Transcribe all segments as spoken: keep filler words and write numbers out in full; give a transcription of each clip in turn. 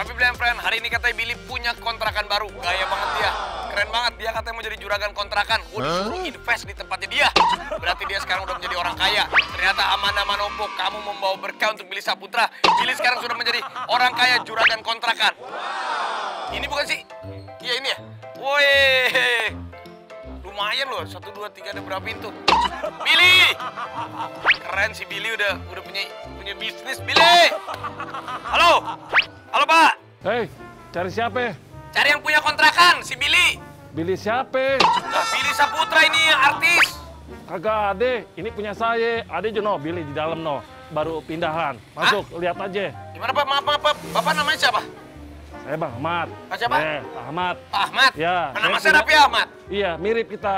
Tapi Bland Friend, hari ini katanya Billy punya kontrakan baru. Gaya banget dia. Keren banget, dia katanya mau jadi juragan kontrakan. Gue disuruh invest di tempatnya dia. Berarti dia sekarang udah menjadi orang kaya. Ternyata aman-aman ompok, kamu membawa berkah untuk Billy Saputra. Billy sekarang sudah menjadi orang kaya juragan kontrakan. Ini bukan sih? Iya ini ya? Woi, lumayan loh, satu, dua, tiga, ada berapa pintu? Billy! Keren sih Billy, udah udah punya punya bisnis, Billy! Halo? Halo Pak? Hei, cari siapa? Cari yang punya kontrakan, si Billy. Billy siapa? Nah, Billy Saputra ini yang artis. Kagak ada, ini punya saya. Ada juga no, Billy di dalam no. Baru pindahan. Masuk, Hah? Lihat aja. Gimana Pak? Maaf, maaf, Pak. Bapak namanya siapa? Saya Bang Ahmad. Pak siapa? Eh, Pak Ahmad. Pak Ahmad? Ya. Nama saya Raffi Ahmad? Iya, mirip kita.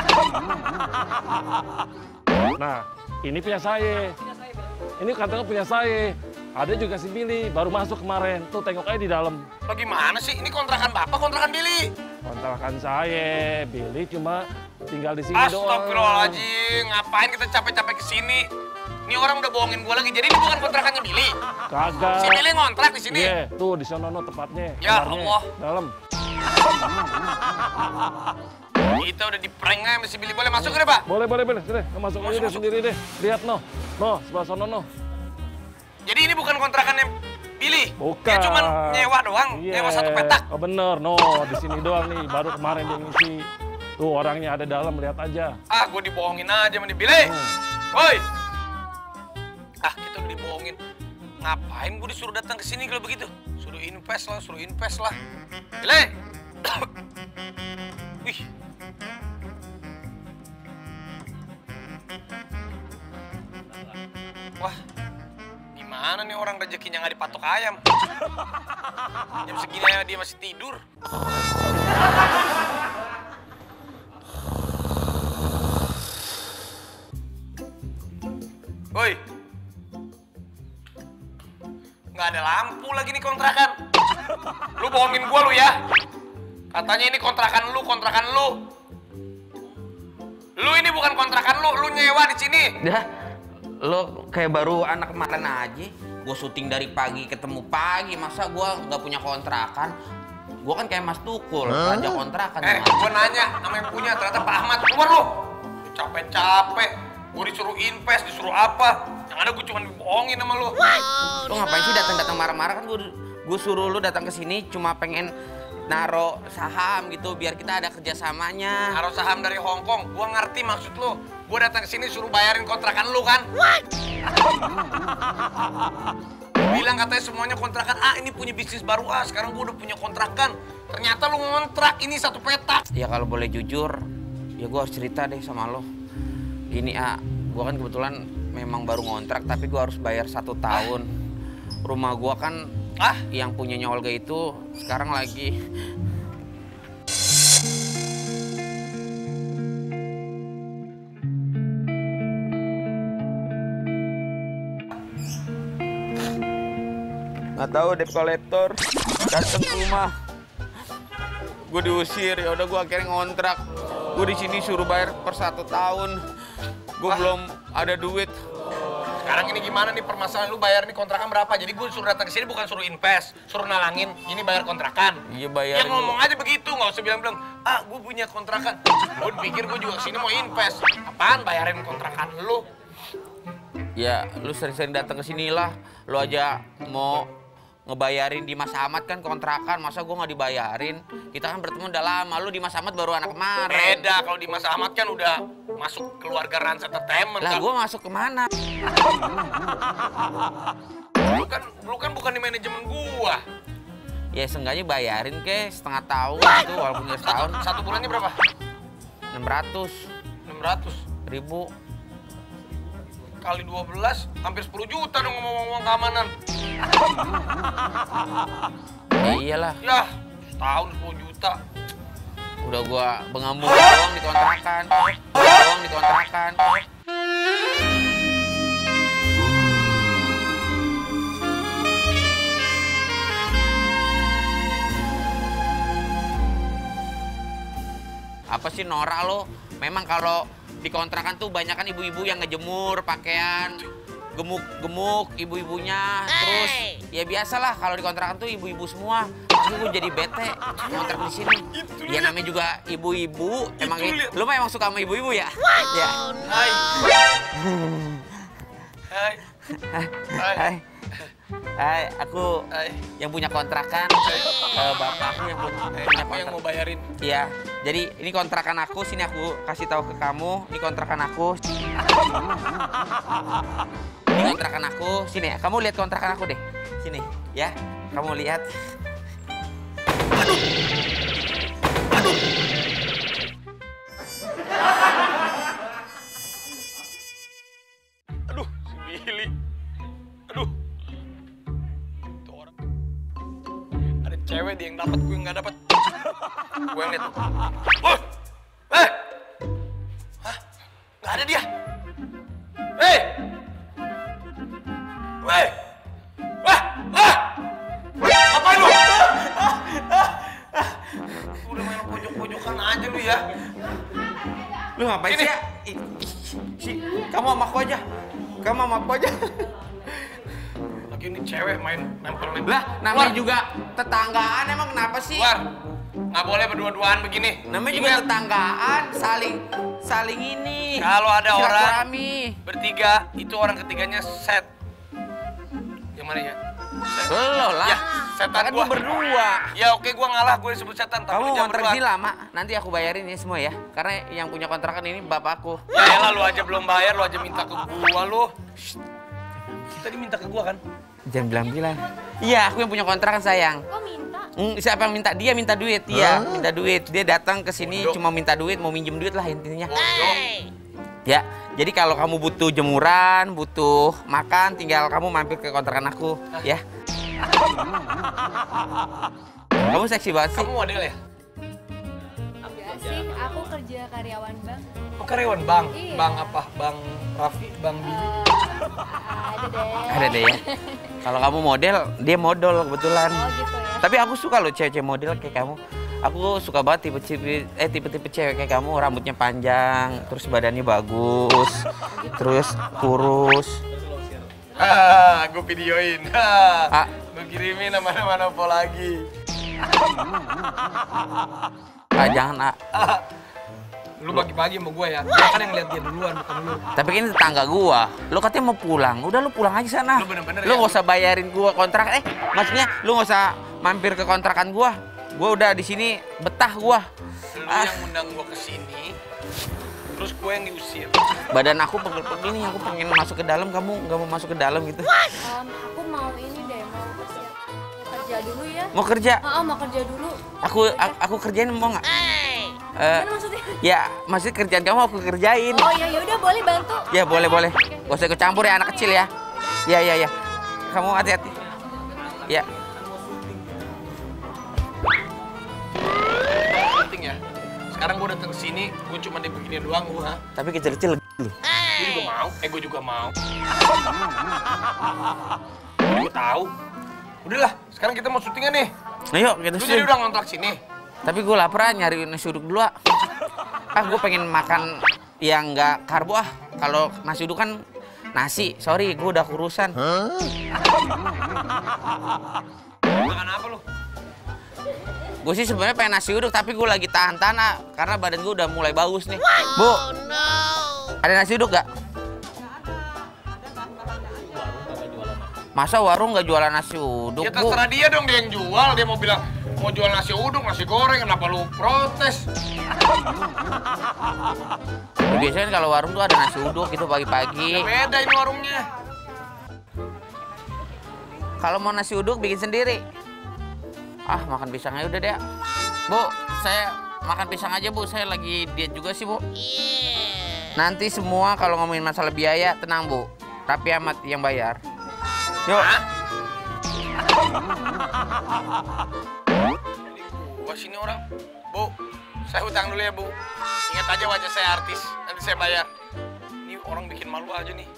Nah, ini punya saya. Ini katanya punya saya. Ada juga si Billy, baru masuk kemarin. Tuh tengok aja di dalam. Bagaimana sih? Ini kontrakan Bapak, kontrakan Billy? Kontrakan saya. Billy cuma tinggal di sini doang. Astagfirullahaladzim, ngapain kita capek-capek ke sini? Ini orang udah bohongin gua lagi. Jadi ini bukan kontrakannya Billy? Kagak. Si Billy ngontrak di sini? Iya, yeah, tuh di sana no tempatnya. Ya kamarnya, Allah. Dalam. Kita udah di prank aja sama si Billy. Boleh masuk deh, Pak? Boleh, boleh, boleh. Sini, masuk aja deh sendiri deh. Lihat no. No, sebelah sana no. Jadi ini bukan kontrakannya Billy? Bukan. Dia cuma nyewa doang, Yeah. nyewa satu petak? Oh bener, no. Di sini doang nih. Baru kemarin dia ngisi. Tuh orangnya ada dalam, lihat aja. Ah, gue dibohongin aja sama nih Billy. Hmm. Woi. Ah, kita udah dibohongin. Ngapain gue disuruh datang ke sini kalau begitu? Suruh invest lah, suruh invest lah. Billy. Wih. Wah. Gimana nih orang rezekinya nggak dipatok ayam? Jam segini aja dia masih tidur. Woi, nggak ada lampu lagi nih kontrakan. Lu bohongin gua lu ya. Katanya ini kontrakan lu, kontrakan lu. Lu ini bukan kontrakan lu, lu nyewa di sini. Dah, lo kayak baru anak kemarin aja. Gue syuting dari pagi ketemu pagi, masa gue nggak punya kontrakan? Gue kan kayak Mas Tukul, huh? Raja kontrakan. Eh, gue nanya sama yang punya, ternyata Pak Ahmad. Keluar lu. Capek-capek. Gue disuruh invest, disuruh apa? Yang ada gue cuma dibohongin sama lu. Lo ngapain sih datang-datang marah-marah? Kan gue gue suruh lu datang ke sini cuma pengen naro saham gitu biar kita ada kerjasamanya. Naro saham dari Hong Kong. Gue ngerti maksud lu. Gue datang ke sini suruh bayarin kontrakan lu kan? What? Bilang katanya semuanya kontrakan. Ah, ini punya bisnis baru ah. Sekarang gue udah punya kontrakan. Ternyata lu ngontrak ini satu petak. Ya kalau boleh jujur, ya gue harus cerita deh sama lo. Gini ah, gue kan kebetulan memang baru ngontrak tapi gue harus bayar satu tahun. Ah. Rumah gue kan ah yang punyanya Olga itu sekarang lagi. Nggak tahu debt collector datang ke rumah, gue diusir. Ya udah gue akhirnya ngontrak. Gue di sini suruh bayar per satu tahun. Gue belum ada duit. Sekarang ini gimana nih permasalahan, lu bayar nih kontrakan berapa? Jadi gue suruh datang ke sini bukan suruh invest, suruh nalangin. Ini bayar kontrakan. Iya bayar. Ya ngomong aja begitu, nggak usah bilang-bilang. Ah, gue punya kontrakan. Gue pikir gue juga kesini mau invest. Apaan bayarin kontrakan lu? Ya, lu sering-sering datang ke sini lah. Lu aja mau ngebayarin di Mas Ahmad kan kontrakan, masa gue nggak dibayarin? Kita kan bertemu udah lama, lu di Mas Ahmad baru anak kemarin. Beda, kalau di Mas Ahmad kan udah masuk keluarga Rans Entertainment. Lah gue masuk kemana? Lu kan, lu kan bukan di manajemen gua. Ya seenggaknya bayarin ke setengah tahun itu walaupun nggak setahun. Satu, satu bulannya berapa? enam ratus. enam ratus Ribu. Kali dua belas, hampir sepuluh juta dong ngomong-ngomong keamanan. Ya iyalah. Ya, setahun sepuluh juta. Udah gua bengambung doang di kontrakan. Doang di kontrakan. Apa sih norak lo? Memang kalau di kontrakan tuh banyak kan ibu-ibu yang ngejemur pakaian. gemuk-gemuk ibu-ibunya. Terus ya biasalah kalau di kontrakan tuh ibu-ibu semua. Tapi gue jadi bete ngontrak di sini. Ya namanya juga ibu-ibu. Emang lu mah emang suka sama ibu-ibu ya? Ya. Hai. Hai. Hai. Hai. Hai, aku Hai. yang punya kontrakan. Uh, bapak aku yang punya, Hai. punya Aku yang mau kontrak. bayarin. Iya. Jadi ini kontrakan aku. Sini aku kasih tahu ke kamu. Ini kontrakan aku. Ini kontrakan aku. Sini, kamu lihat kontrakan aku deh. Sini, ya. Kamu lihat. Aduh. Aduh. Aduh, si Billy. Aduh. Itu orang. Ada cewek dia yang dapat, gue yang nggak dapat. Gue yang lihat. Oh, eh, hah? Nggak ada dia. Hei, weh, wah, wah, ngapain lu? Udah main pojok-pojokan aja lu ya. Lu ngapain Ini. sih ya? Ih, Si, kamu sama aku aja. Kamu sama aku aja. Lagi ini cewek main nempel-nempel. Lah, namanya juga tetanggaan. Emang kenapa sih? Keluar. Nggak boleh berdua-duaan begini. Namanya juga Ingat, tetanggaan, saling saling ini. kalau ada orang Silaturahmi. bertiga, itu orang ketiganya set. Yang mana ya? Set. Lo lah. Ya, setan Kan gua. gua berdua. Ya oke, gua ngalah, gue disebut setan. Tapi Kamu lu jangan kontrak berduaan. sini lama, nanti aku bayarin ini semua ya. Karena yang punya kontrakan ini bapakku. Ya elah, lu aja belum bayar, lu aja minta ke gua lu. Shh. Tadi minta ke gua kan? Jangan bilang-bilang. Iya, aku yang punya kontrakan sayang. Kok minta? Hmm, siapa yang minta? Dia minta duit, iya, minta duit. Dia datang ke sini Bodoh. cuma minta duit, mau minjem duit lah intinya. Bodoh. Ya, jadi kalau kamu butuh jemuran, butuh makan, tinggal kamu mampir ke kontrakan aku, ya. Kamu seksi banget sih. Kamu model ya? Enggak sih, aku kerja karyawan bank. Oh, karyawan bang? Iya. Bang apa? Bang Raffi? Bang Billy? Ada deh. Ada deh ya. Kalau kamu model, dia model kebetulan. Oh gitu ya. Tapi aku suka loh cewek-cewek model kayak kamu. Aku suka banget tipe-tipe eh tipe-tipe cewek kayak kamu, rambutnya panjang, terus badannya bagus, terus kurus. Ah, gue videoin. Ah. Gue kirimin nama-nama apa lagi. Ah, jangan, ah. Lu pagi-pagi sama gue ya. Gue kan yang lihat dia duluan, bukan lu. Tapi kan ini tetangga gua. Lu katanya mau pulang. Udah lu pulang aja sana. Lu bener-bener Lu ya? nggak usah bayarin gua kontrak. Eh, maksudnya lu nggak usah mampir ke kontrakan gua. Gua udah di sini betah gua. Lu Ah. yang undang gue ke sini, terus gue yang diusir. Badan aku pegel-pegel nih, aku pengen masuk ke dalam, kamu nggak mau masuk ke dalam gitu. Em, aku mau ini deh, mau bersiap kerja dulu ya. Mau kerja? Oh, mau kerja dulu. Aku aku, aku kerjain mau nggak? Eh, Gimana maksudnya? ya, maksudnya kerjaan kamu aku kerjain. Oh ya, ya udah boleh bantu. Ya boleh boleh. Gak usah ikut campur ya anak kecil ya. Ya ya ya. Kamu hati-hati. Ya. Penting ya. Sekarang gue datang ke sini, gue cuma di begini doang gue. Ha? Tapi kecil-kecil lu. Gue juga mau. Eh, gue juga mau. Gue tahu. Udahlah, sekarang kita mau syutingan nih. Nah yuk kita Lu syuting. jadi udah ngontrak sini. Tapi gue lapar, nyari nasi uduk dulu ah. Ah gue pengen makan yang nggak karbo ah. Kalau nasi uduk kan nasi. Sorry, gue udah kurusan. Makan apa lu? Gue sih sebenarnya pengen nasi uduk, tapi gue lagi tahan-tahan ah, karena badan gue udah mulai bagus nih. Bu, ada nasi uduk gak? Masa warung nggak jualan nasi uduk, Ya Bu? terserah dia dong, dia yang jual. Dia mau bilang mau jual nasi uduk, nasi goreng, kenapa lu protes? Ya, biasanya kan kalau warung tuh ada nasi uduk gitu Ya pagi-pagi. beda ini warungnya. Kalau mau nasi uduk bikin sendiri. Ah, makan pisang aja udah deh. Bu, saya makan pisang aja, Bu. Saya lagi diet juga sih, Bu. Nanti semua kalau ngomongin masalah biaya, tenang, Bu. Tapi amat yang bayar. Yuk. Hah? Wah, sini orang. Bu, saya hutang dulu ya, Bu. Ingat aja wajah saya artis, nanti saya bayar. Ini orang bikin malu aja nih.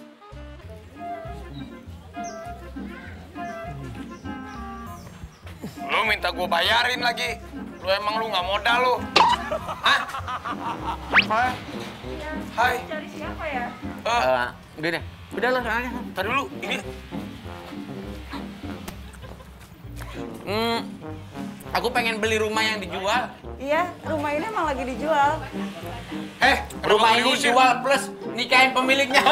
Lu minta gue bayarin lagi. Lu emang lu nggak modal lu. Hah? Apa? Hai. Cari siapa ya? Eh, Eh, udah deh. Udah lah soalnya. tar dulu. Ini Hmm, aku pengen beli rumah yang dijual. Iya, rumah ini emang lagi dijual. eh, Rumah kenapa ini diusir? dijual plus nikahin pemiliknya.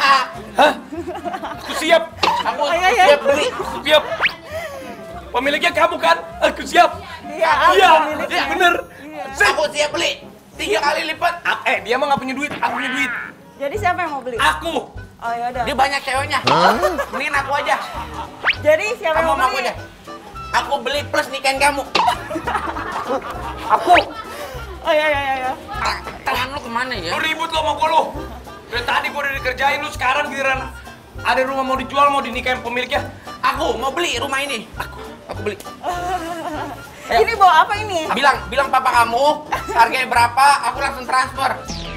Aku siap. Aku Oh, iya, iya. siap beli. Aku siap. Pemiliknya kamu kan? Aku siap. Iya, aku Iya, pemiliknya. iya, bener. Aku siap beli. Tiga kali lipat. Ah, Eh, dia mah nggak punya duit. Aku punya duit. Jadi siapa yang mau beli? Aku. Oh ya udah. Dia banyak ceweknya. Mending aku aja. Jadi siapa yang Kamu mau sama aku beli? aja. Aku beli plus nikahin kamu. Aku. Oh ya ya ya ya. Tang- Tangan lu kemana ya? Lu ribut lo sama gue lo. Dari tadi gue udah dikerjain lu, sekarang giliran ada rumah mau dijual, mau dinikahin pemiliknya. Aku mau beli rumah ini. Aku, aku beli. Ayo. Ini bawa apa ini? Bilang, bilang papa kamu harganya berapa, aku langsung transfer.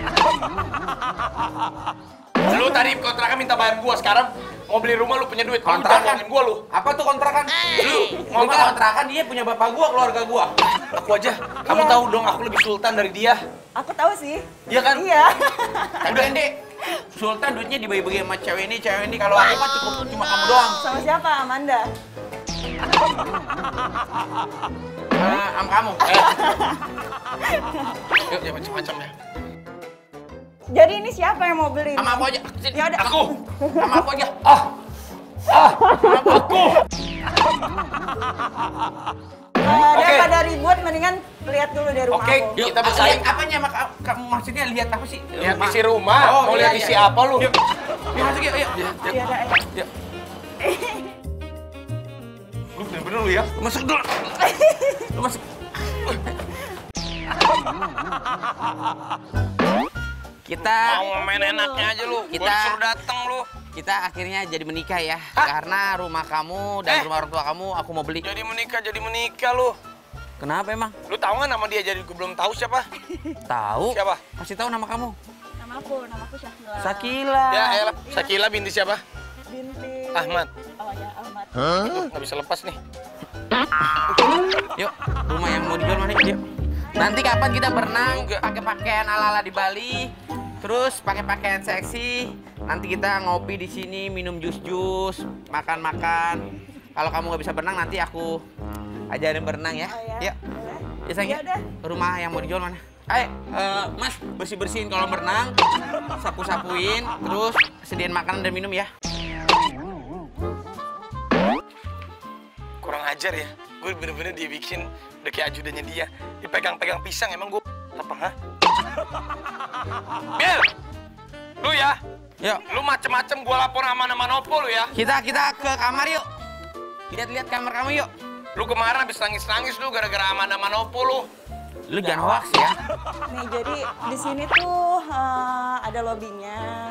Lu tadi kontrakan minta bayar gua, sekarang mau beli rumah lu punya duit. Lu Kontrakan? jangan ngomongin gua lu. Apa tuh kontrakan? Lu Mau ngomong kontrakan dia punya bapak gua, keluarga gua. aku aja. Kamu Iya. tahu dong aku lebih sultan dari dia. Aku tahu sih. Iya kan? Iya. Udah Dek. Sultan duitnya dibagi-bagi sama cewek ini, cewek ini. Kalau aku mah cukup cuma kamu doang. Sama siapa? Amanda. Eh, sama kamu. Eh. Yuk, ya macam-macam ya. Jadi ini siapa yang mau beli? Sama aku aja. Sini. Ya udah. Aku. Sama aku aja. Ah. Ah. Aku. Eh, Oke. Daripada ribut, mendingan lihat dulu dari rumah Oke, aku. yuk. Kita ah, bersaing. lihat apanya sama ka- kamu? Maksudnya lihat apa sih? Lihat isi rumah. Oh, Mau iya, lihat iya, isi iya. apa lu? Yuk. Yuk masuk yuk, yuk. Iya, ada, eh. Yuk. Lu bener-bener lu ya. Lu masuk dulu. Lu masuk. Kita Mau main enaknya aja lu. Gua Kita- disuruh dateng lu. kita akhirnya jadi menikah ya. Hah? Karena rumah kamu dan Eh. rumah orang tua kamu aku mau beli. Jadi menikah, jadi menikah lu. Kenapa emang? Lu tahu nggak nama dia? Jadi gue belum tahu siapa. Tahu? Siapa? Kasih tahu nama kamu. Nama aku, nama aku Syakila. Sakila. Ya, elah. Sakila binti siapa? Binti. Ahmad. Oh ya, Ahmad. Tuh, nggak bisa lepas nih. Yuk, rumah yang mau dijual mana? Yuk. Nanti kapan kita berenang Juga. pakai pakaian ala-ala di Bali, terus pakai pakaian seksi. Nanti kita ngopi di sini, minum jus-jus, makan-makan. Kalau kamu nggak bisa berenang, nanti aku ajarin berenang ya. Oh ya. Yuk. Boleh. Ya sayang, Iya ya. udah. Rumah yang mau dijual mana? Ayo, eh, Mas, bersih-bersihin kolam renang, sapu-sapuin, terus sediain makanan dan minum ya. Kurang ajar ya. Gue bener-bener dibikin udah kayak ajudannya dia. Dipegang-pegang pisang, emang gue apa, ha? Bil! Lu ya, Yuk, lu macem-macem gue lapor sama nama Nopo lu ya. kita kita ke kamar yuk. Lihat-lihat kamar kamu yuk. Lu kemarin habis nangis-nangis lu gara-gara sama nama Nopo lu. Lu jangan hoax ya. Nih, jadi di sini tuh eh, ada lobbynya.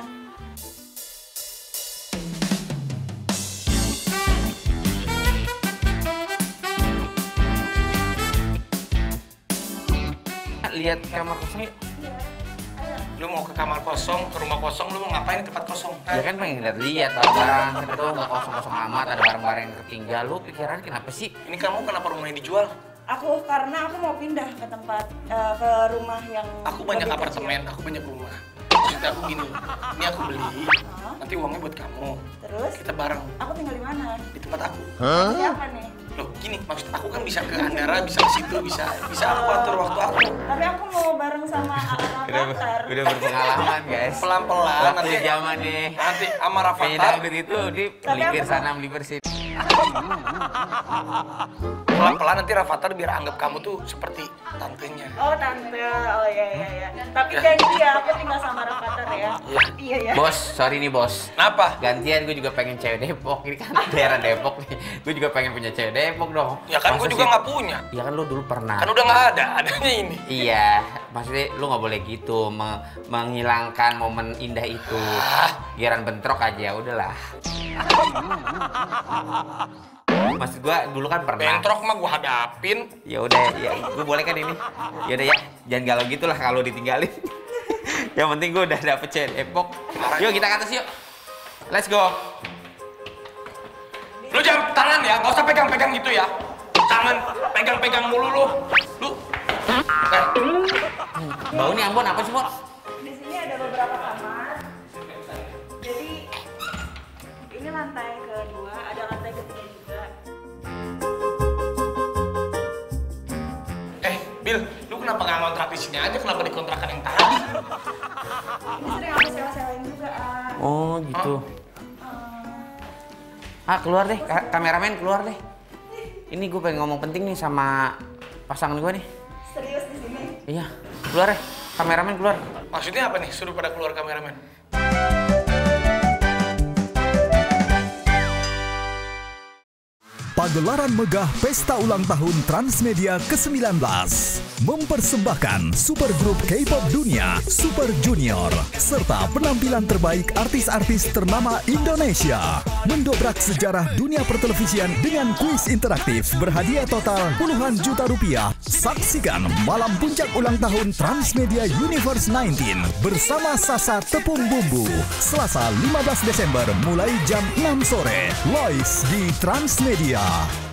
Lihat kamar kosong yuk. Lu mau ke kamar kosong, ke rumah kosong, lu mau ngapain di tempat kosong? Ya kan pengen lihat-lihat barang-barang. Siapa tahu nggak kosong-kosong amat, ada barang-barang yang ketinggal. Lu pikiran kenapa sih? Ini kamu kenapa rumah yang dijual? Aku karena aku mau pindah ke tempat eh, ke rumah yang Aku banyak lebih apartemen, kecil. aku banyak rumah. Maksudnya aku gini, ini aku beli, nanti uangnya buat kamu. Terus Kita bareng aku tinggal di mana? di tempat aku. Siapa nih? Loh, gini, maksud aku kan bisa ke Andara, bisa ke situ, bisa bisa aku atur waktu aku. Tapi aku mau bareng sama Avatar. Udah berpengalaman guys. Pelan-pelan Waktu nanti zaman nih. nanti sama Kayaknya Rafathar, dangdut itu di Tapi melipir aku- sana melipir sini. pelan-pelan nanti Rafathar biar anggap kamu tuh seperti tantenya. Oh tante, oh iya iya iya. Tapi Ya. janji ya, aku tinggal sama Rafathar ya. Iya. Iya ya. Bos, sorry nih bos. Kenapa? Gantian gue juga pengen cewek Depok. Ini kan daerah Depok nih. Gue juga pengen punya cewek Depok dong. Ya kan gue Masa juga sih? nggak punya. Iya kan lu dulu pernah. Kan udah nggak ada, adanya ini. Iya, maksudnya lu nggak boleh gitu meng- menghilangkan momen indah itu. Giran bentrok aja, udahlah. Maksud gua dulu kan pernah. Bentrok mah gue hadapin. Ya udah, ya gua boleh kan ini? Ya udah ya, jangan galau gitulah kalau ditinggalin. Yang penting gua udah dapet cewek Depok. Yuk kita ke atas yuk. Let's go. Lu jangan tangan ya, nggak usah pegang-pegang gitu ya. Tangan pegang-pegang mulu lu. Lu. Eh, Bau nih Ambon apa sih, Bos? Di sini sini ada beberapa kamar. Jadi ini lantai kedua, ada lantai ketiga juga. Eh, Bil, lu kenapa nggak ngontrak di sini aja? Kenapa di kontrakan yang tadi? Ini sering aku sewa-sewain juga. Ah. Oh gitu. Ah keluar deh, Ka- kameramen keluar deh. Ini gue pengen ngomong penting nih sama pasangan gue nih. Serius di sini? Iya, keluar deh, kameramen keluar. Maksudnya apa nih? Suruh pada keluar kameramen. Pagelaran megah Pesta Ulang Tahun Transmedia ke sembilan belas mempersembahkan super grup K-pop dunia Super Junior serta penampilan terbaik artis-artis ternama Indonesia mendobrak sejarah dunia pertelevisian dengan kuis interaktif berhadiah total puluhan juta rupiah. Saksikan malam puncak ulang tahun Transmedia Universe sembilan belas bersama Sasa Tepung Bumbu Selasa lima belas Desember mulai jam enam sore live di Transmedia.